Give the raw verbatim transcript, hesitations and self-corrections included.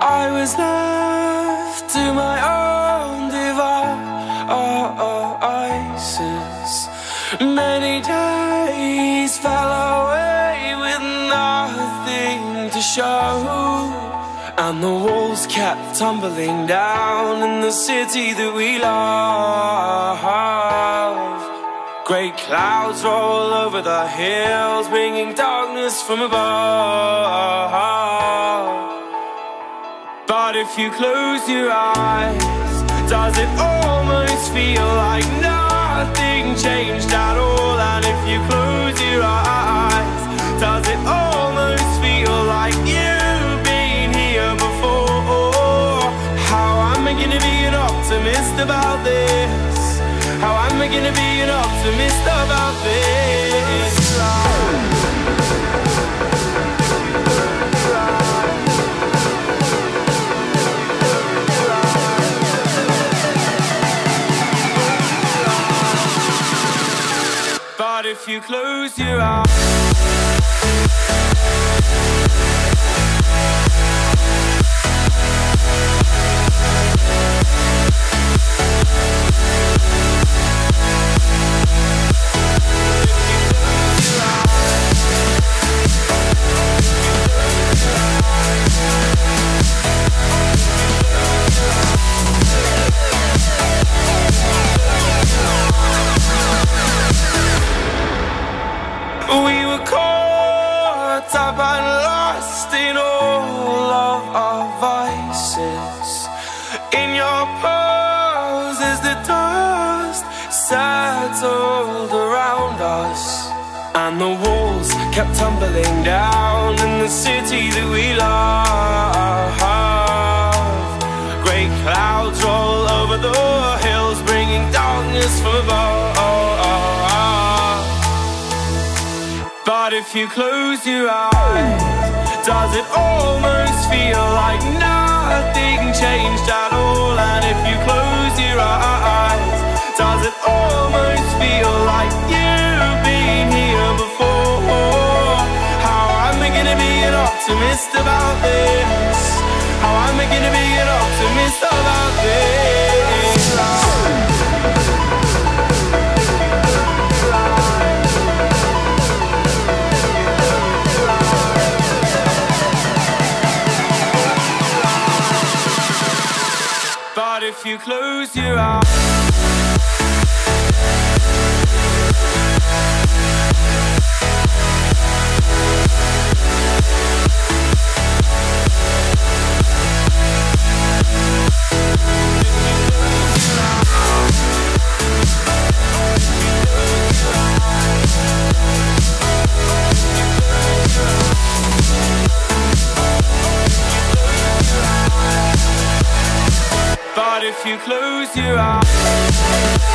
I was left to my own devices. Many days fell away with nothing to show, and the walls kept tumbling down in the city that we love. Great clouds roll over the hills, bringing darkness from above. But if you close your eyes, does it almost feel like nothing changed at all? And if you close your eyes, does it almost feel like you've been here before? How am I gonna be an optimist about this? How am I gonna be an optimist about this? But if you close your eyes, we were caught up and lost in all of our vices. In your poses the dust settled around us, and the walls kept tumbling down in the city that we love. Great clouds roll over the hills, bringing darkness from above. But if you close your eyes, does it almost feel like nothing changed at all? And if you close your eyes, does it almost feel like you've been here before? How am I gonna be an optimist about this? How am I gonna be an optimist about this? But if you close your eyes, but if you close your eyes,